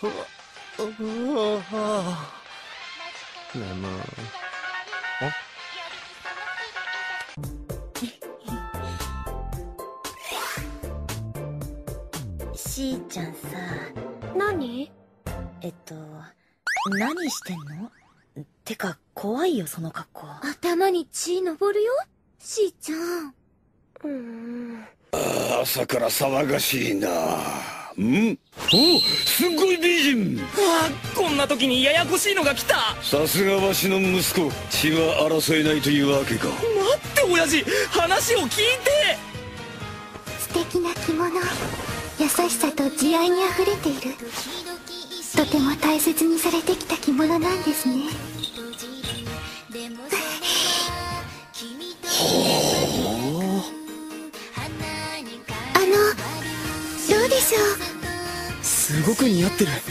眠い。 しーちゃんさ。 何？ 何してんの？てか、怖いよ、その格好。 頭に血昇るよ、しーちゃん。 朝から騒がしいな。お、すっごい美人。 こんな時にややこしいのが来た。 さすがわしの息子。血は争えないというわけか。 待って親父、話を聞いて。 素敵な着物、優しさと慈愛にあふれている。とても大切にされてきた着物なんですね。どうでしょう。 すごく似合ってる。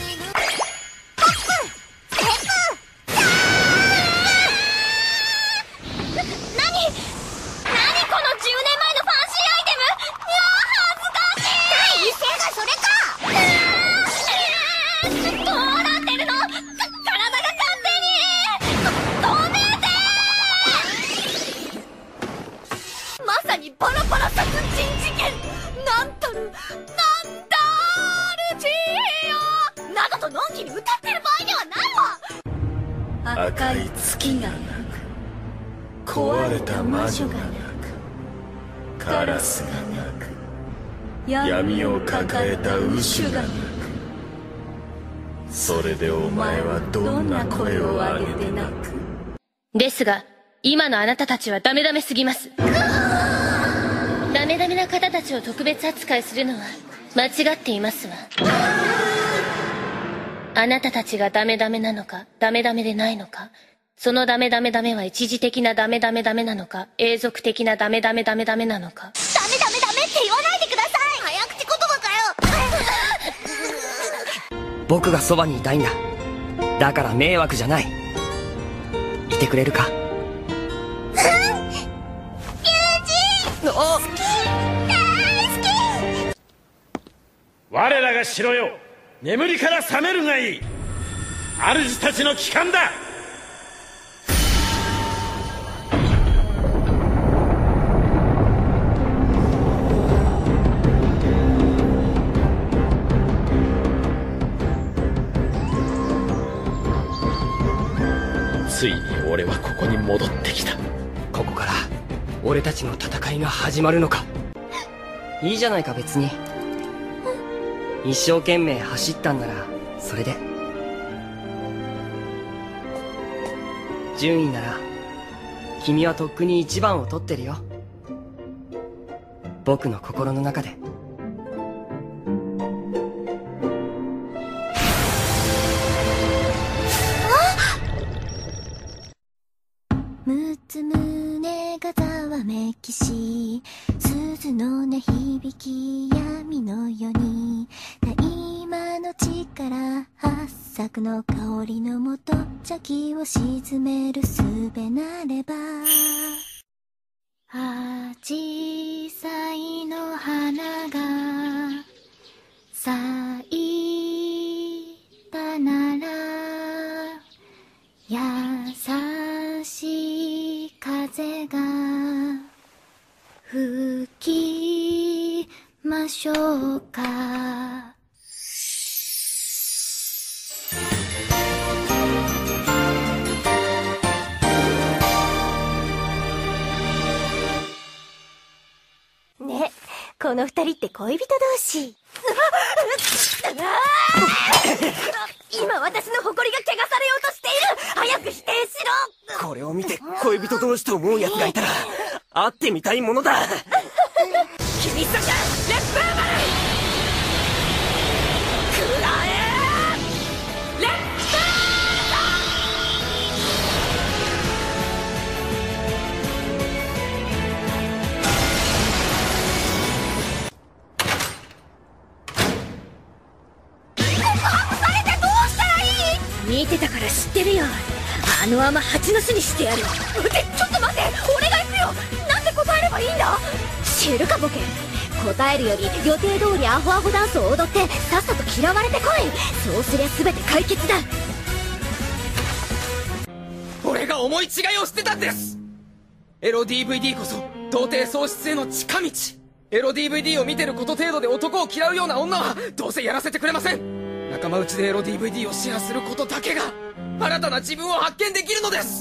赤い月が鳴く、壊れた魔女が鳴く、カラスが鳴く、闇を抱えた牛が鳴く。それでお前はどんな声を上げて鳴く？ ですが、今のあなたたちはダメダメすぎます。ダメダメな方たちを特別扱いするのは間違っていますわ。あなたたちがダメダメなのか、ダメダメでないのか、そのダメダメダメは一時的なダメダメダメなのか、永続的なダメダメダメダメなのか。 ダメダメダメって言わないでください。早口言葉かよ。 僕がそばにいたいんだ。だから迷惑じゃない。いてくれるか？ 我らが城よ、眠りから覚めるがいい。主たちの帰還だ。ついに俺はここに戻ってきた。 ここから俺たちの戦いが始まるのか。いいじゃないか別に。一生懸命走ったんならそれで。順位なら君はとっくに一番を取ってるよ、僕の心の中で。 むつ胸がざわめきし、鈴の音響き闇のように、今の力八作の香りのもと、邪気を鎮めるすべなれば。アジサイの花が咲いたなら、優しい風が吹きましょうか。ね、この二人って恋人同士。今私の誇りが汚されようとしている。早く否定しろ。 これを見て恋人同士と思う奴がいたら会ってみたいものだ。 君そじゃレップーマルくらえレップ見てたから知ってるよ。あのまま蜂の巣にしてやる。ちょっと待って、俺が行くよ。なんで答えればいいんだ。知るかボケ。 答えるより予定通りアホアホダンスを踊ってさっさと嫌われてこい。そうすりゃ全て解決だ。 俺が思い違いをしてたんです。エロ DVD こそ童貞喪失への近道。エロ DVD を見てること程度で男を嫌うような女はどうせやらせてくれません。仲間内でエロ DVD をシェアすることだけが新たな自分を発見できるのです。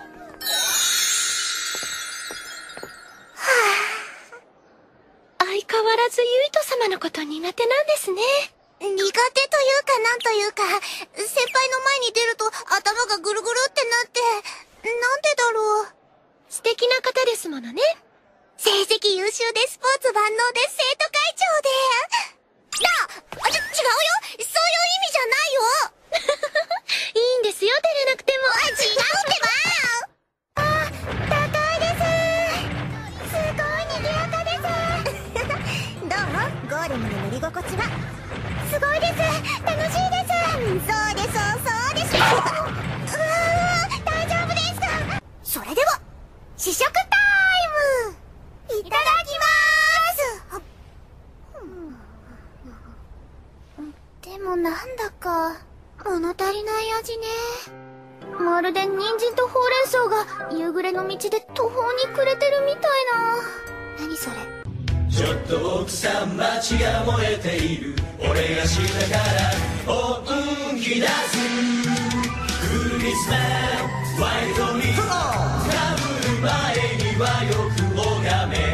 相変わらずユイト様のこと苦手なんですね。 苦手というかなんというか、先輩の前に出ると頭がぐるぐるってなって、なんでだろう。 素敵な方ですものね。 成績優秀でスポーツ万能で生徒会長で。違うよ、そういう意味じゃないよ。 いいんですよ、照れなくても。 違うってば。高いです。すごい賑やかです。どう？ゴーレムの乗り心地は。すごいです。楽しいです。そうです、そうです。大丈夫ですか？それでは試食タイム。いただきます。でもなんだか物足りない味ね。まるで人参とほうれん草が夕暮れの道で途方に暮れてるみたいな。何それ。 ちょっと奥さん街が燃えている。俺が下から本気出す。クリスマスワイドにかぶる前にはよく拝め。